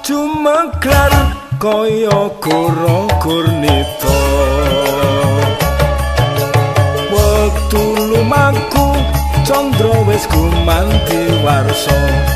Jumeklar kaya goro gurnita wektu lumaku candra wis gumanti warsa